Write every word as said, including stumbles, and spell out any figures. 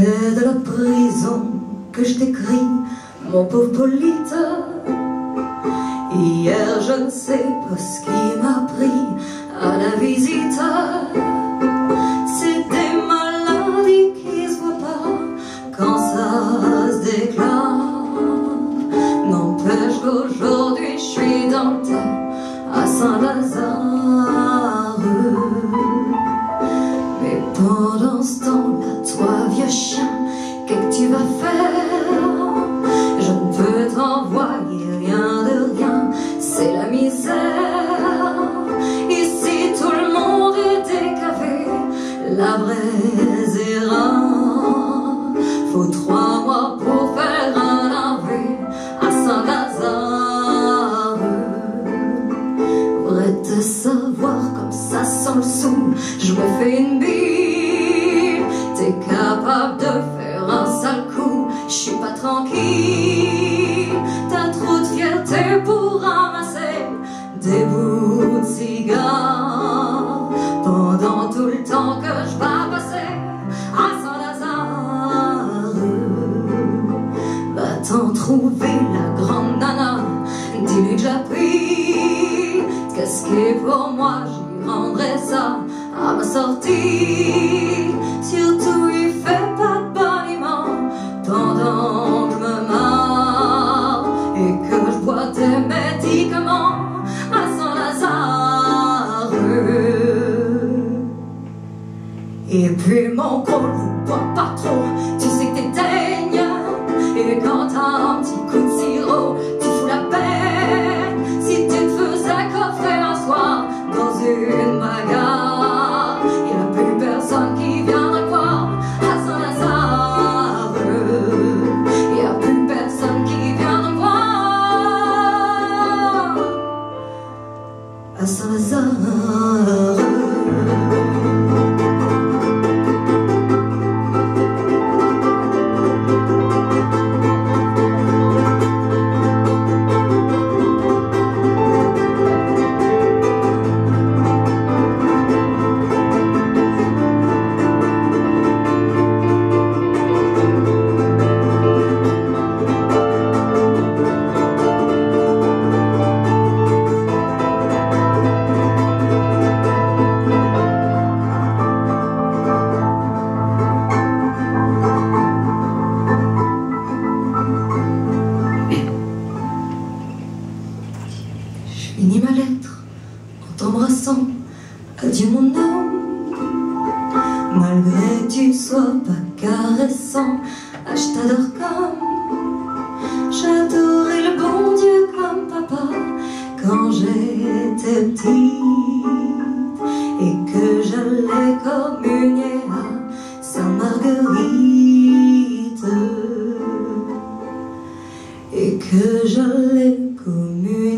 C'est de la prison que je t'écris, mon pauvre Polyte. Hier je ne sais pas ce qui m'a pris à la visite. C'est des maladies qui se voient pas quand ça se déclare. N'empêche qu'aujourd'hui je suis dans le temps à Saint-Lazare. Mais pendant ce temps-là, toi vieux chien, qu'est-ce que tu vas faire? Je ne peux t'envoyer rien de rien, c'est la misère. Ici tout le monde est décavé, la braise est rare. Faut trois mois pour faire un navet à Saint-Lazare. Voudrais te savoir comme ça sans le sou, je me fais une bille. T'es capable de faire un sale coup, je suis pas tranquille. T'as trop de fierté pour ramasser des bouts de cigares pendant tout le temps que je vais passer à Saint-Lazare. Va-t'en trouver la grande nana, dis-lui que j'ai pris. Qu'est-ce qui est pour moi, j'y rendrai ça à ma sortie. Surtout il fait pas de boniment pendant que je me marre et que je bois des médicaments à Saint-Lazare. Et puis mon gros loup, bois pas trop, tu sais que t'éteignes. Et quand t'as un petit coup de sirop, tu fous la peine. Si tu te faisais coffrer un soir dans une bagarre, y'a plus personne qui viendra voir à Saint-Lazare. Y'a plus personne qui viendra voir à Saint-Lazare. Finis ma lettre en t'embrassant, adieu mon homme. Malgré que tu sois pas caressant, ah, je t'adore comme j'adorais le bon Dieu comme papa quand j'étais petite et que j'allais communier à Sainte-Marguerite et que j'allais communier